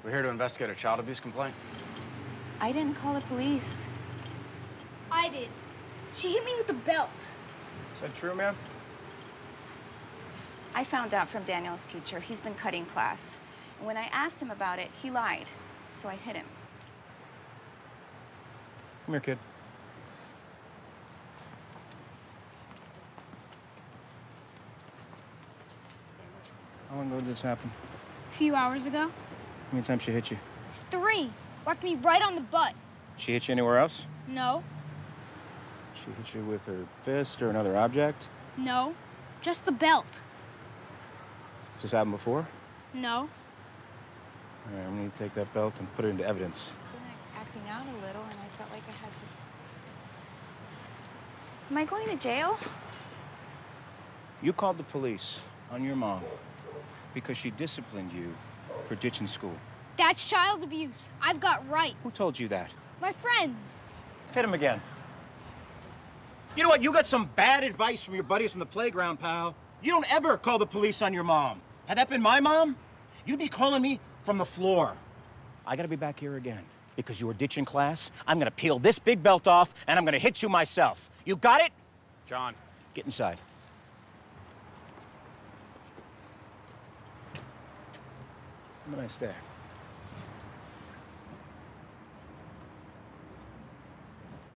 We're here to investigate a child abuse complaint. I didn't call the police. I did. She hit me with a belt. Is that true, ma'am? I found out from Daniel's teacher. He's been cutting class. And when I asked him about it, he lied. So I hit him. Come here, kid. How long ago did this happen? A few hours ago. How many times she hit you? 3. Whacked me right on the butt. She hit you anywhere else? No. She hit you with her fist or another object? No. Just the belt. Has this happened before? No. All right, I'm gonna take that belt and put it into evidence. I've been acting out a little, and I felt like I had to. Am I going to jail? You called the police on your mom because she disciplined you for ditching school. That's child abuse. I've got rights. Who told you that? My friends. Hit him again. You know what? You got some bad advice from your buddies on the playground, pal. You don't ever call the police on your mom. Had that been my mom, you'd be calling me from the floor. I gotta be back here again because you were ditching class. I'm gonna peel this big belt off and I'm gonna hit you myself. You got it? John. Get inside. Have a nice day.